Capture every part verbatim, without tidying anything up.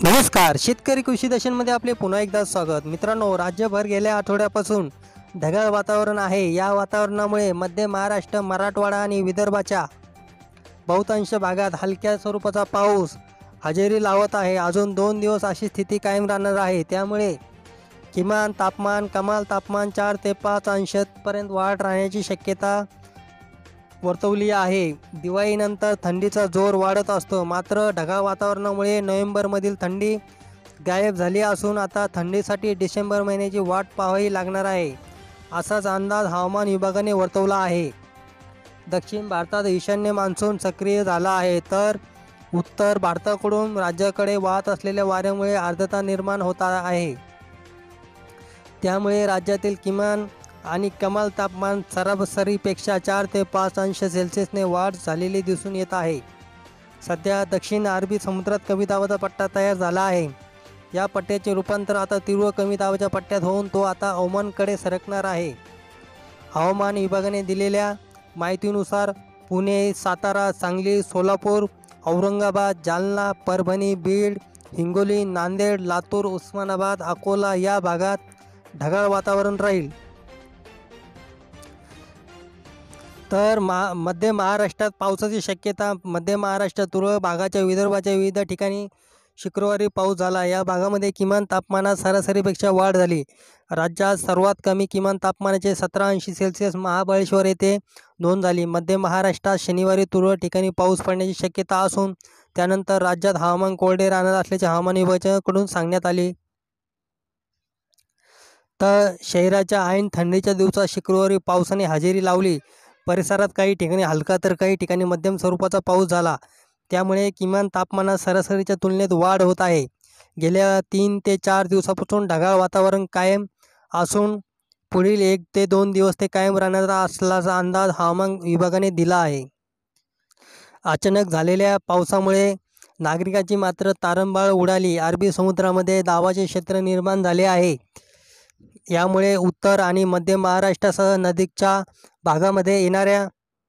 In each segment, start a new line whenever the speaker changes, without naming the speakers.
नमस्कार, शेतकरी कृषी दर्शनमध्ये आपले पुन्हा एकदा स्वागत. मित्रांनो, राज्यभर गेल्या आठवड्यापासून ढगाळ वातावरण आहे. या वातावरणामुळे मध्य महाराष्ट्र, मराठवाडा आणि विदर्भाच्या बहुतांश भागात हलक्या स्वरूपाचा पाऊस हजेरी लावत आहे. अजून दोन दिवस अशी स्थिती कायम राहणार आहे. त्यामुळे किमान तापमान, कमाल तापमान चार ते पाच अंशांपर्यंत वाढ राहण्याची शक्यता वर्तवली आहे. दिवाळीनंतर थंडीचा जोर वाढत असतो, मात्र ढगाळ वातावरणामुळे नोव्हेंबरमधील थंडी गायब झाली असून आता थंडीसाठी डिसेंबर महिन्याची वाट पाहावी लागणार आहे, असाच अंदाज हवामान विभागाने वर्तवला आहे. दक्षिण भारतात ईशान्य मान्सून सक्रिय झाला आहे, तर उत्तर भारताकडून राज्याकडे वाहत असलेल्या वाऱ्यामुळे आर्द्रता निर्माण होत आहे. त्यामुळे राज्यातील किमान आणि कमाल तापमान सरासरीपेक्षा चार ते पाच अंश सेल्सिअसने वाढ झालेली दिसून येत आहे. सध्या दक्षिण अरबी समुद्रात कमी दाबाचा पट्टा तयार झाला आहे. या पट्ट्याचे रूपांतर आता तीव्र कमी दाबाच्या पट्ट्यात होऊन तो आता ओमानकडे सरकणार आहे. हवामान विभागाने दिलेल्या माहितीनुसार पुणे, सातारा, सांगली, सोलापूर, औरंगाबाद, जालना, परभणी, बीड, हिंगोली, नांदेड, लातूर, उस्मानाबाद, अकोला या भागात ढगाळ वातावरण राहील. तर मा मध्य महाराष्ट्रात पावसाची शक्यता. मध्य महाराष्ट्र, तुरळक भागाच्या विदर्भाच्या विविध ठिकाणी शुक्रवारी पाऊस झाला. या भागामध्ये किमान तापमानात सरासरीपेक्षा वाढ झाली. राज्यात सर्वात कमी किमान तापमानाचे सतरा अंश सेल्सिअस महाबळेश्वर येथे नोंद झाली. मध्य महाराष्ट्रात शनिवारी तुरळक ठिकाणी पाऊस पडण्याची शक्यता असून त्यानंतर राज्यात हवामान कोरडे राहणार असल्याचे हवामान विभागाकडून सांगण्यात आले. तर शहराच्या ऐन थंडीच्या दिवसात शुक्रवारी पावसाने हजेरी लावली. परिसरात काही ठिकाणी हलका तर काही ठिकाणी मध्यम स्वरूपाचा पाऊस झाला. त्यामुळे किमान तापमानात सरासरीच्या तुलनेत वाढ होत आहे. गेल्या तीन ते चार दिवसापासून ढगाळ वातावरण कायम असून पुढील एक ते दोन दिवस ते कायम राहणार असल्याचा अंदाज हवामान विभागाने दिला आहे. अचानक झालेल्या पावसामुळे नागरिकांची मात्र तारंबळ उडाली. अरबी समुद्रामध्ये दाबाचे क्षेत्र निर्माण झाले आहे. यामुळे उत्तर आणि मध्य महाराष्ट्रासह नजीकच्या भागामध्ये येणाऱ्या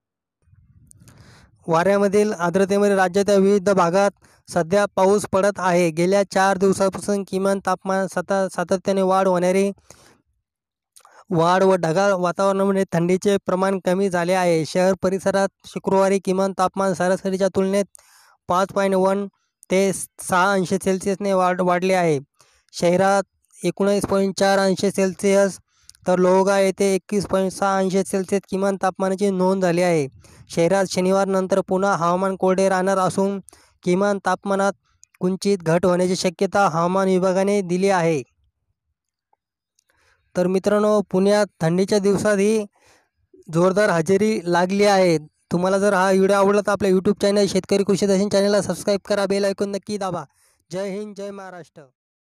वाऱ्यामधील आर्द्रतेमुळे राज्याच्या विविध भागात सध्या पाऊस पडत आहे. गेल्या चार दिवसापासून किमान तापमान सतत सातत्याने वाढ होणारी वाढ व ढगाळ वातावरणामुळे थंडीचे प्रमाण कमी झाले आहे. शहर परिसरात शुक्रवारी किमान तापमान सरासरीच्या तुलनेत पाच पॉईंट वन ते सहा अंश सेल्सिअसने वाढ वाढले आहे. शहरात एकोणीस पॉईंट चार अंश सेल्सिअस तर लोहगाव येथे एकवीस पॉईंट सहा अंश सेल्सिअस किमान तापमानाची नोंद झाली आहे. शहरात शनिवारनंतर पुन्हा हवामान कोरडे राहणार असून किमान तापमानात किंचित घट होण्याची शक्यता हवामान विभागाने दिली आहे. तर मित्रांनो, पुण्यात थंडीच्या दिवसातही जोरदार हजेरी लागली आहे. तुम्हाला जर हा व्हिडिओ आवडला तर आपल्या यूट्यूब चॅनल शेतकरी कृषी दर्शन चॅनलला सबस्क्राईब करा, बेल आयकॉन नक्की दाबा. जय हिंद, जय महाराष्ट्र.